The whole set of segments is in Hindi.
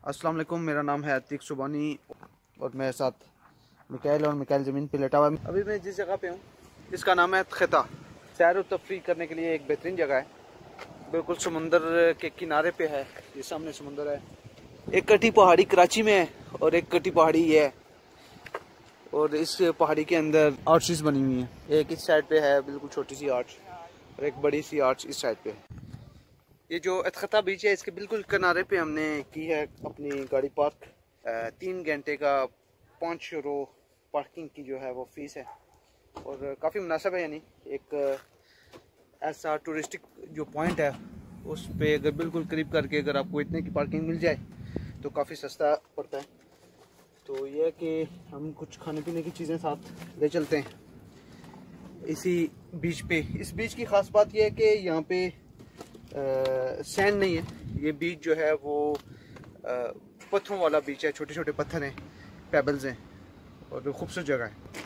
अस्सलाम वालेकुम, मेरा नाम है अतीक सुबानी और मेरे साथ मिकाइल ज़मीन पे लेटा हुआ है। अभी मैं जिस जगह पे हूँ इसका नाम है खता। सैर और तफरी करने के लिए एक बेहतरीन जगह है, बिल्कुल समुंदर के किनारे पे है। ये सामने समुंदर है। एक कटी पहाड़ी कराची में है और एक कटी पहाड़ी ये है, और इस पहाड़ी के अंदर आर्चेस बनी हुई हैं। एक इस साइड पे है बिल्कुल छोटी सी आर्च, और एक बड़ी सी आर्च इस साइड पे है। ये जो अतखता बीच है इसके बिल्कुल किनारे पे हमने की है अपनी गाड़ी पार्क। 3 घंटे का 5 यूरो पार्किंग की जो है वो फीस है, और काफ़ी मुनासिब है। यानी एक ऐसा टूरिस्टिक जो पॉइंट है उस पे अगर बिल्कुल करीब करके अगर आपको इतने की पार्किंग मिल जाए तो काफ़ी सस्ता पड़ता है। तो ये है कि हम कुछ खाने पीने की चीज़ें साथ ले चलते हैं इसी बीच पे। इस बीच की ख़ास बात यह है कि यहाँ पे सैंड नहीं है। ये बीच जो है वो पत्थरों वाला बीच है, छोटे छोटे पत्थर हैं, पेबल्स हैं, और खूबसूरत जगह है।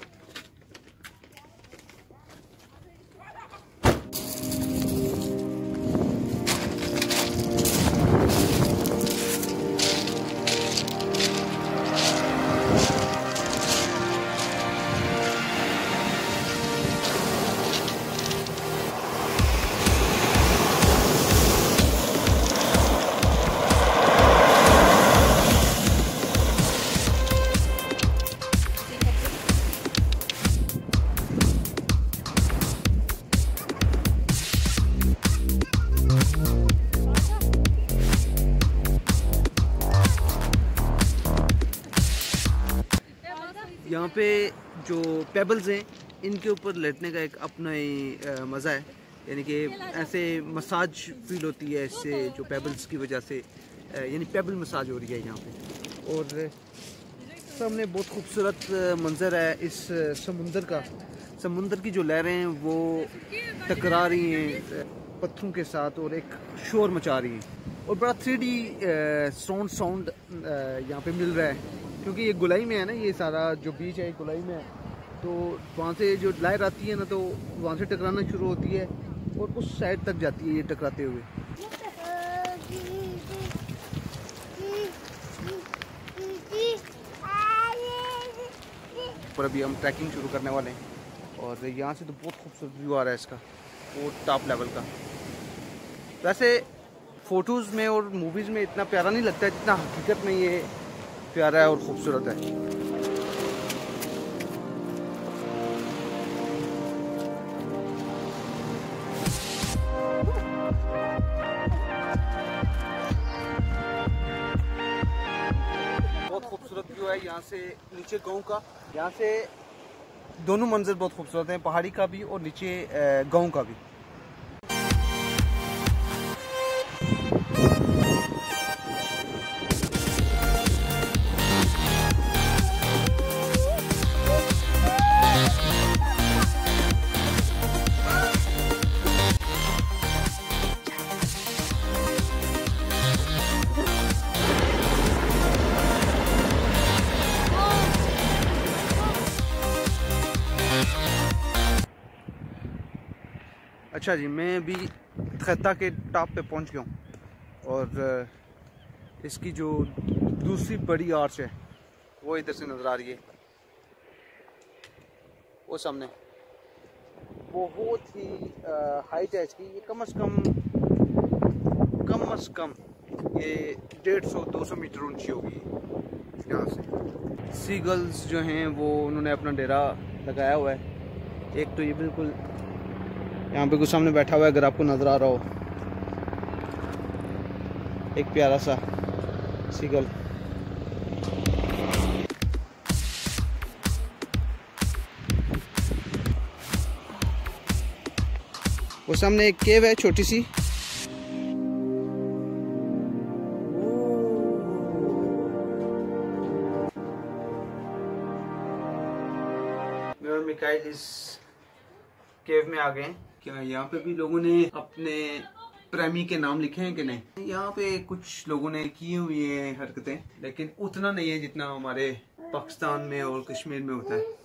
यहाँ पे जो पेबल्स हैं इनके ऊपर लेटने का एक अपना ही मज़ा है। यानी कि ऐसे मसाज फील होती है इससे, जो पेबल्स की वजह से यानी पेबल मसाज हो रही है यहाँ पे। और सामने बहुत खूबसूरत मंज़र है इस समुंदर का। समुंदर की जो लहरें हैं वो टकरा रही हैं पत्थरों के साथ और एक शोर मचा रही हैं, और बड़ा 3D साउंड यहाँ पे मिल रहा है, क्योंकि ये गुलाई में है ना। ये सारा जो बीच है गुलाई में है, तो वहाँ से जो लहर आती है ना तो वहाँ से टकराना शुरू होती है और उस साइड तक जाती है ये टकराते हुए। पर अभी हम ट्रैकिंग शुरू करने वाले हैं, और यहाँ से तो बहुत खूबसूरत व्यू आ रहा है इसका, वो टॉप लेवल का। वैसे फ़ोटोज़ में और मूवीज़ में इतना प्यारा नहीं लगता है जितना हकीकत में ये प्यारा है और ख़ूबसूरत है। बहुत खूबसूरत व्यू है यहाँ से नीचे गांव का। यहाँ से दोनों मंजर बहुत खूबसूरत हैं, पहाड़ी का भी और नीचे गांव का भी। अच्छा जी, मैं अभी खता के टॉप पे पहुंच गया हूँ, और इसकी जो दूसरी बड़ी आर्च है वो इधर से नज़र आ रही है, वो सामने बहुत ही हाइट है इसकी। ये कम से कम ये 150-200 मीटर ऊंची होगी यहाँ से। सीगल्स जो हैं वो उन्होंने अपना डेरा लगाया हुआ है। एक तो ये बिल्कुल यहाँ पे कुछ सामने बैठा हुआ है, अगर आपको नज़र आ रहा हो, एक प्यारा सा सीगल। वो सामने एक केव है छोटी सी। मैं और मिकाइल इस केव में आ गए हैं। क्या यहाँ पे भी लोगों ने अपने प्रेमी के नाम लिखे हैं कि नहीं? यहाँ पे कुछ लोगों ने की हुई है हरकतें, लेकिन उतना नहीं है जितना हमारे पाकिस्तान में और कश्मीर में होता है।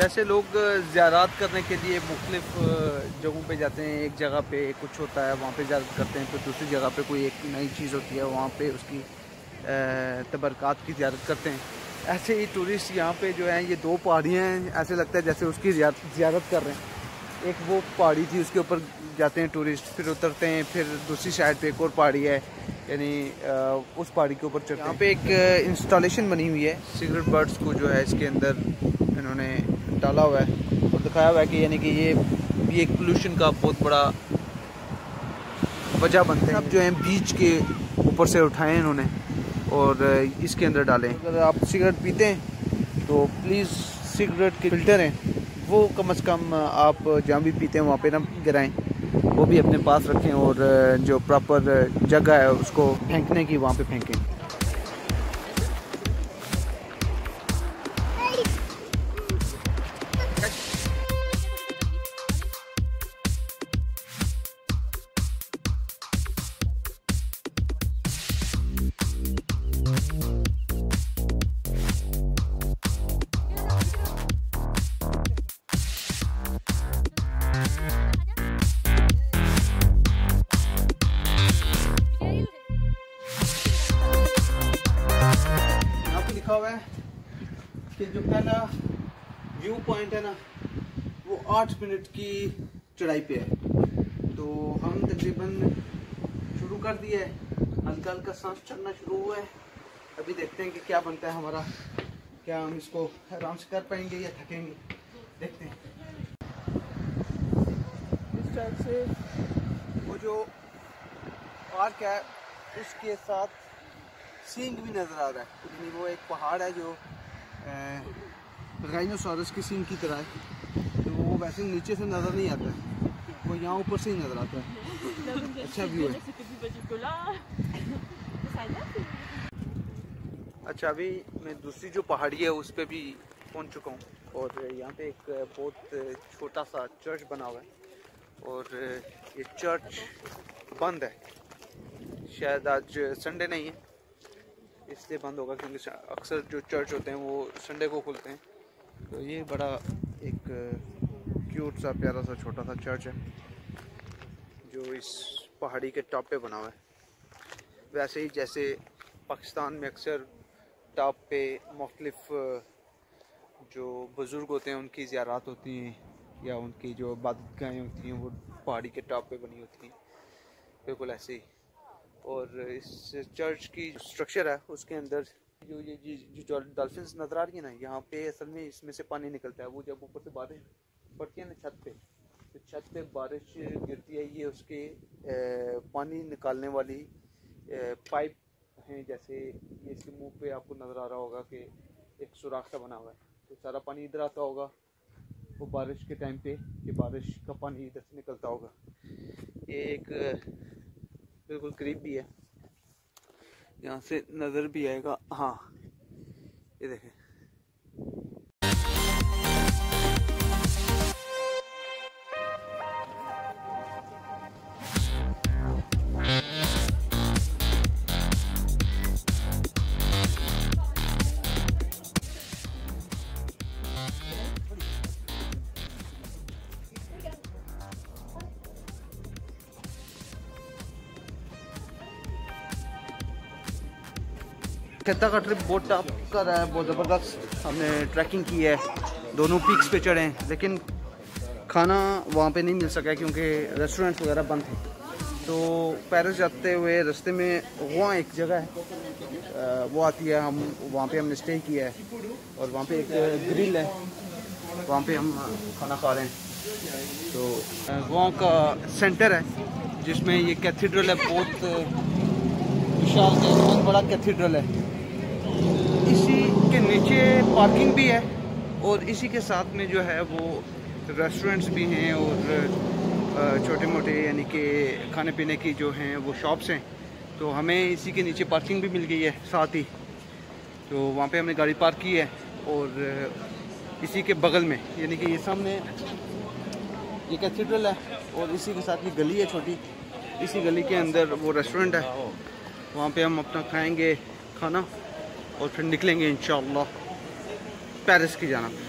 वैसे लोग ज़ियारत करने के लिए मुख्तलिफ जगहों पे जाते हैं। एक जगह पे कुछ होता है वहाँ पे ज़ियारत करते हैं, फिर दूसरी जगह पे कोई एक नई चीज़ होती है वहाँ पे उसकी तबरकात की ज़ियारत करते हैं। ऐसे ही टूरिस्ट यहाँ पे जो हैं, ये दो पहाड़ियाँ हैं, ऐसे लगता है जैसे उसकी ज़ियारत कर रहे हैं। एक वो पहाड़ी थी उसके ऊपर जाते हैं टूरिस्ट, फिर उतरते हैं, फिर दूसरी साइड पे एक और पहाड़ी है, यानी उस पहाड़ी के ऊपर चढ़ते हैं। यहाँ पे एक इंस्टॉलेशन बनी हुई है सिगरेट बर्ड्स को जो है इसके अंदर इन्होंने डाला हुआ है और दिखाया हुआ है कि यानी कि ये भी एक पोल्यूशन का बहुत बड़ा वजह बनते हैं। अब जो है बीच के ऊपर से उठाए इन्होंने और इसके अंदर डालें। अगर आप सिगरेट पीते हैं तो प्लीज़ सिगरेट के फिल्टर हैं वो कम से कम आप जहाँ भी पीते हैं वहाँ पे ना गिराएं, वो भी अपने पास रखें और जो प्रॉपर जगह है उसको फेंकने की वहाँ पे फेंकें। लिखा हुआ है कि जो पहला व्यू पॉइंट है ना वो 8 मिनट की चढ़ाई पे है। तो हम तकरीबन शुरू कर दिया है, हल्का हल्का सांस चढ़ना शुरू हुआ है। अभी देखते हैं कि क्या बनता है हमारा, क्या हम इसको आराम से कर पाएंगे या थकेंगे, देखते हैं। इस टाइप से वो जो पार्क है उसके साथ सींग भी नज़र आ रहा है, यानी वो एक पहाड़ है जो राइनोसॉरस की सींग की तरह है। तो वो वैसे नीचे से नज़र नहीं आता है, वो यहाँ ऊपर से ही नज़र आता है। अच्छा व्यू है। अच्छा, अभी मैं दूसरी जो पहाड़ी है उस पर भी पहुँच चुका हूँ और यहाँ पे एक बहुत छोटा सा चर्च बना हुआ है और ये चर्च बंद है। शायद आज संडे नहीं है इसलिए बंद होगा, क्योंकि अक्सर जो चर्च होते हैं वो संडे को खुलते हैं। तो ये बड़ा एक क्यूट सा प्यारा सा छोटा सा चर्च है जो इस पहाड़ी के टॉप पे बना हुआ है। वैसे ही जैसे पाकिस्तान में अक्सर टॉप पे मुख्तलिफ जो बुज़ुर्ग होते हैं उनकी ज़ियारत होती हैं या उनकी जो इबादतगाहें होती हैं वो पहाड़ी के टॉप पे बनी होती हैं, बिल्कुल ऐसे ही। और इस चर्च की स्ट्रक्चर है उसके अंदर जो डॉल्फिन्स नज़र आ रही है ना, यहाँ पे असल में इसमें से पानी निकलता है। वो जब ऊपर से बारिश पड़ती है ना छत पे, तो छत पे बारिश गिरती है, ये उसके पानी निकालने वाली पाइप हैं। जैसे ये इसके मुंह पे आपको नज़र आ रहा होगा कि एक सुराख सा बना हुआ है, तो सारा पानी इधर आता होगा वो बारिश के टाइम पे, ये बारिश का पानी इधर से निकलता होगा। ये एक बिल्कुल करीब भी है, यहाँ से नज़र भी आएगा। हाँ, ये देखें। खेता का ट्रिप बहुत टफ का रहा है, बहुत ज़बरदस्त। हमने ट्रैकिंग की है, दोनों पीक्स पे चढ़े हैं, लेकिन खाना वहाँ पे नहीं मिल सका क्योंकि रेस्टोरेंट्स वगैरह बंद थे। तो पेरिस जाते हुए रास्ते में वहाँ एक जगह है वो आती है, हम वहाँ पे हमने स्टे किया है और वहाँ पे एक ग्रिल है, वहाँ पे हम खाना खा रहे हैं। तो वहाँ का सेंटर है जिसमें ये कैथीड्रल है, बहुत विशाल बहुत बड़ा कैथीड्रल है। इसी के नीचे पार्किंग भी है और इसी के साथ में जो है वो रेस्टोरेंट्स भी हैं और छोटे मोटे यानी कि खाने पीने की जो हैं वो शॉप्स हैं। तो हमें इसी के नीचे पार्किंग भी मिल गई है साथ ही, तो वहाँ पे हमने गाड़ी पार्क की है। और इसी के बगल में यानी कि ये सामने ये कैथीड्रल है और इसी के साथ ये गली है छोटी, इसी गली के अंदर वो रेस्टोरेंट है, वहाँ पे हम अपना खाएंगे खाना और फिर निकलेंगे इंशाअल्लाह पेरिस की जाना।